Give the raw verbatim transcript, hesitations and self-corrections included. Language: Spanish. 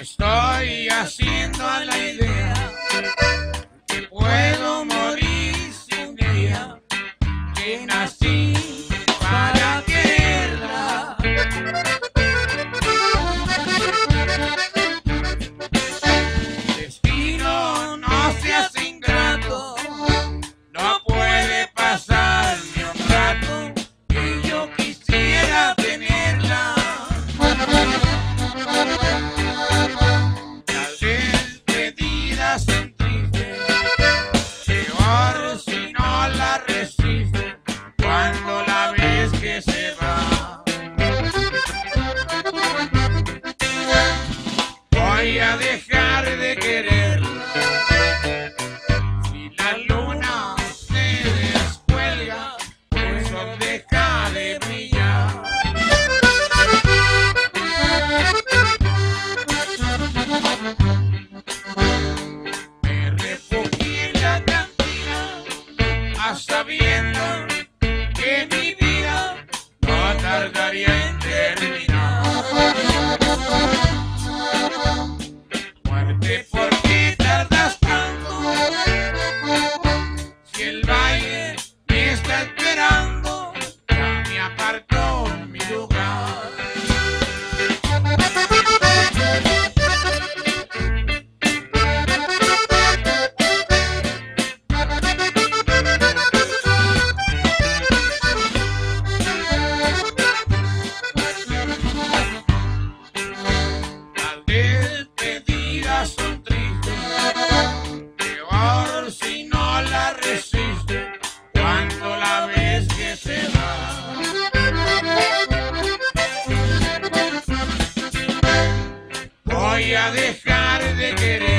estoy haciendo a la idea que puedo morir sin ella, que nací para quererla. Destino, no seas ingrato, no puede pasar ni un rato que yo quisiera tenerla. Las despedidas son tristes, peor si no la resistes cuando la ves que se va. Voy a dejar de quererla si la luna se descuelga, pues no deja de brillar. Me refugié en la cantina sabiendo que mi vida no tardaría en terminar. Muerte, ¿por qué tardas tanto? Si el baile me está esperando, ya me apartó mi lugar. Las despedidas son tristes, peor si no la resistes cuando la ves que se va. Voy a dejar de querer